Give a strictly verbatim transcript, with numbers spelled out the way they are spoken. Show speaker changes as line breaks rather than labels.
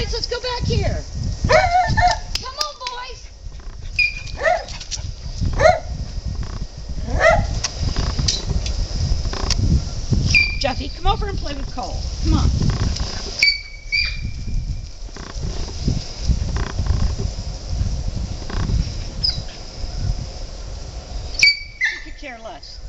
boys, let's go back here. Come on, boys. Jeffy, come over and play with Cole. Come on. You could care less.